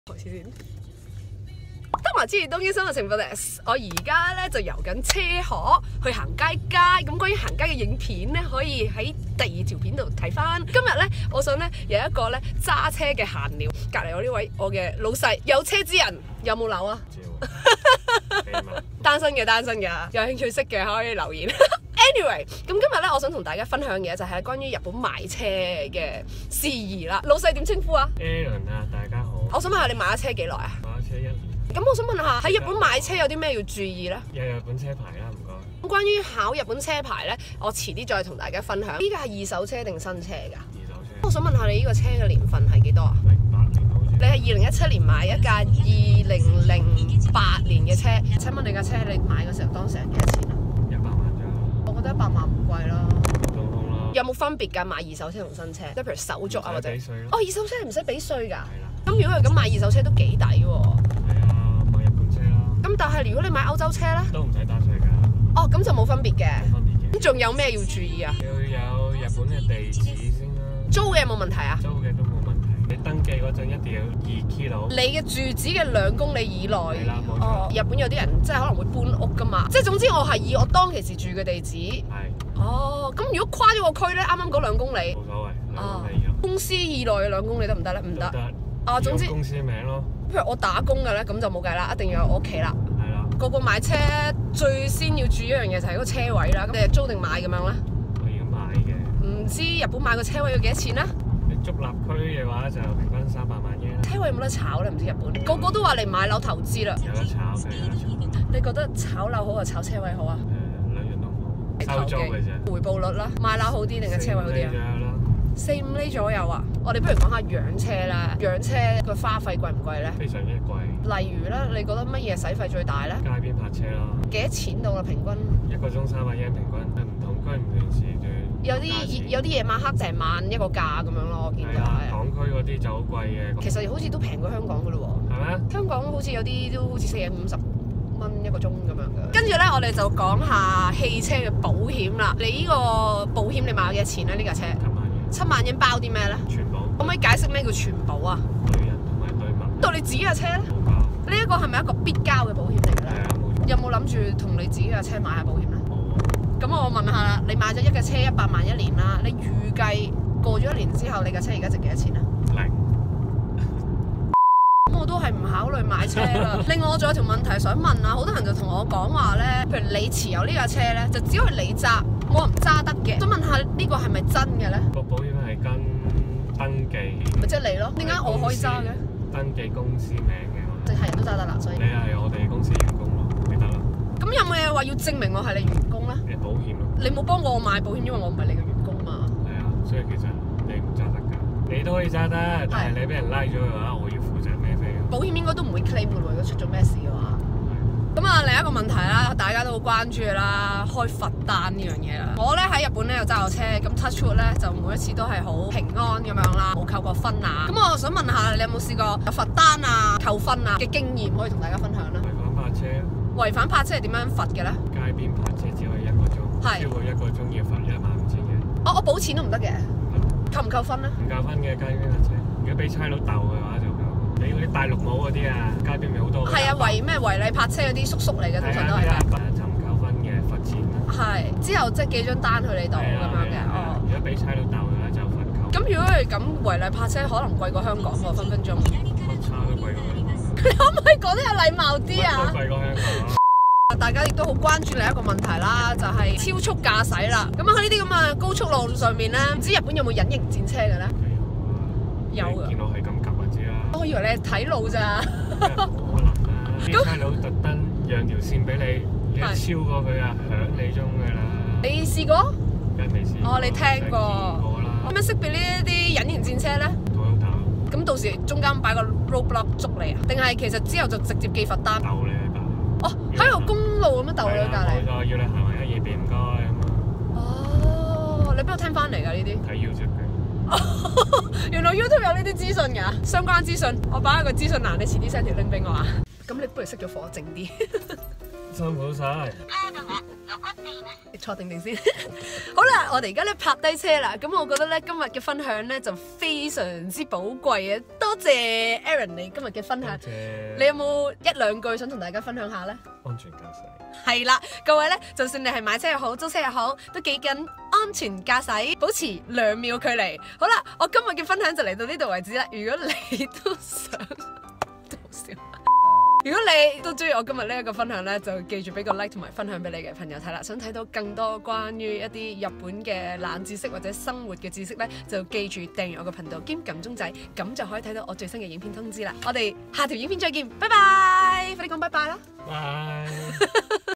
開始先。得埋之前東京生活情況です，我而家咧就遊緊車河去行街。咁關於行街嘅影片咧，可以喺第2條片度睇翻。今日咧，我想咧有一個咧揸車嘅閒聊。隔離我呢位我嘅老細有車之人，有冇樓啊？單身嘅，有興趣識嘅可以留言。Anyway， 咁今日咧，我想同大家分享嘅就係關於日本買車嘅事宜啦。老細點稱呼啊 ？Aaron 啊，大家好。 我想問下你買咗車幾耐啊？ 買咗車1年。 咁我想問下喺日本買車有啲咩要注意咧？ 有日本車牌啦，唔該。 咁關於考日本車牌咧，我遲啲再同大家分享。呢個係二手車定新車㗎？ 二手車。 我想問下你呢個車嘅年份係幾多啊 ？08年好似。 你係2017年買一架2008年嘅車。請問你架車你買嘅時候當時係幾多錢啊 ？100萬咋？ 我覺得100萬唔貴啦。 普通啦。 有冇分別㗎？買二手車同新車，即係譬如手續啊或者？ 哦， 二手車唔使俾稅㗎。係啦。 咁如果係咁買二手車都幾抵喎。 係啊，買日本車啦。 咁但係如果你買歐洲車咧？ 都唔使打稅㗎。 哦，咁就冇分別嘅。 冇分別嘅。 咁仲有咩要注意啊？ 要有日本嘅地址先啦。 租嘅冇問題啊？ 租嘅都冇問題。你登記嗰陣一定要2 kilo。 你嘅住址嘅2公里以內。 係啦，冇錯。 日本有啲人即係可能會搬屋噶嘛，即係總之我係以我當其時住嘅地址。 係。 哦，咁如果跨咗個區咧，啱啱嗰2公里。 冇所謂。 哦。公司以內嘅2公里得唔得咧？唔得。 啊，總之公司名咯。 譬如我打工嘅咧，咁就冇計啦，一定要有我屋企啦。 係啦。 個買車最先要注意一樣嘢就係嗰個車位啦。咁你係租定買咁樣咧？ 我要買嘅。唔知日本買個車位要幾多錢咧？ 你竹立區嘅話就平均300萬yen。 車位有冇得炒咧？唔知日本個個都話嚟買樓投資啦。 有得炒嘅，有得炒。 你覺得炒樓好啊，炒車位好啊？ 兩樣都好。收租嘅啫。 回報率啦，買樓好啲定係車位好啲啊？4-5厘左右啊！我哋不如講下養車啦。養車個花費貴唔貴咧？ 非常之貴。 例如咧，你覺得乜嘢使費最大咧？ 街邊泊車咯。 幾多錢到啦？平均？ 1個鐘300yen平均，唔同區唔同時段。 有啲夜晚黑成晚一個價咁樣咯，我見到係。 港區嗰啲就好貴嘅。 其實好似都平過香港噶咯喎。 係咩？ 香港好似有啲都好似40-50蚊1個鐘咁樣嘅。跟住咧，我哋就講下汽車嘅保險啦。你呢個保險你買咗幾多錢咧？呢架車？7萬yen包啲咩咧？ 全保。 可唔可以解釋咩叫全保啊？ 對人同埋對物。 到你自己架車咧？ 冇交。 呢一個係咪一個必交嘅保險嚟嘅咧？ 係啊，冇錯。 有冇諗住同你自己架車買下保險咧？ 冇啊。 咁我問下啦，你買咗一架車100萬1年啦，你預計過咗1年之後，你架車而家值幾多錢啊 ？0。 咁我都係唔考慮買車啦。另外我仲有條問題想問啊，好多人就同我講話咧，譬如你持有呢架車咧，就只可以你揸，我唔揸得嘅。想問下呢個係咪真嘅咧？ 個保險係跟登記。 咪即係你咯？點解我可以揸嘅？ 登記公司名嘅。 即係人都揸得啦，所以。 你係我哋公司員工咯，你得啦。 咁有冇嘢話要證明我係你員工咧？ 保險咯。 你冇幫過我買保險，因為我唔係你嘅員工嘛。 係啊，所以其實你唔揸得㗎。你都可以揸得，但係你俾人拉咗嘅話，我要負責孭飛。保險應該都唔會 claim 㗎喎，如果出咗咩事嘅話。咁啊，另一個問題啦，大家都好關注嘅啦，開罰單呢樣嘢啦。我咧喺日本咧有揸過車，咁 touch wood 咧就每一次都係好平安咁樣啦，冇扣過分啊。咁我想問下，你有冇試過有罰單啊、扣分啊嘅經驗可以同大家分享咧？ 違反泊車。 違反泊車係點樣罰嘅咧？ 街邊泊車只可以1個鐘，超過1個鐘要罰15000yen。 我補錢都唔得嘅，扣唔扣分咧？ 唔扣分嘅街邊泊車，如果俾差佬鬥嘅話就夠。你嗰啲戴綠帽嗰啲啊，街邊咪好多。係啊， 違例泊車嗰啲叔叔嚟嘅，通常都係。 就唔扣分嘅，罰錢。係， 之後即係寄張單去你度咁樣嘅。哦。 如果俾差佬鬥嘅話就罰扣。 咁如果係咁違例泊車，可能貴過香港喎，分分鐘。 乜差都貴過香港。 你可唔可以講得有禮貌啲啊？ 乜都貴過香港。 大家亦都好關注另一個問題啦，就係超速駕駛啦。咁喺呢啲咁嘅高速路上面咧，唔知日本有冇隱形戰車嘅咧？有㗎。見我係咁急就知啦。 我以為你係睇路咋。 可能啦，啲差佬特登讓條線俾你，你超過佢啊，響你鐘㗎啦。 你試過？ 梗係未試過。 哦，你聽過。點樣識別呢一啲隱形戰車咧？咁到時中間擺個 roadblock 捉你啊？定係其實之後就直接寄罰單？ 鬥你喺隔離。 哦，喺條公路咁樣鬥你喺隔離。 冇錯，要你行埋一夜邊唔該咁啊。 哦，你邊度聽翻嚟㗎呢啲？ 睇 YouTube 嘅。 原來 YouTube 有呢啲資訊㗎，相關資訊，我擺喺個資訊欄，你遲啲 send 條 link 俾我啊。咁你不如熄咗火靜啲。 辛苦晒。 你坐定定先。好啦，我哋而家咧泊低車啦，咁我覺得咧今日嘅分享咧就非常之寶貴嘅，多多謝 Aaron 你今日嘅分享。你有冇一兩句想同大家分享下呢？ 安全駕駛。 係啦，各位呢，就算你係買車又好，租車又好，都記緊安全駕駛，保持2秒距離。好啦，我今日嘅分享就嚟到呢度為止啦。如果你都想，都好笑。如果你都中意我今日呢一個分享呢，就記住俾個 like 同埋分享俾你嘅朋友睇啦。想睇到更多關於一啲日本嘅冷知識或者生活嘅知識呢，就記住訂閱我個頻道兼撳鐘仔，咁就可以睇到我最新嘅影片通知啦。我哋下條影片再見，拜拜！快啲講拜拜啦！ 拜。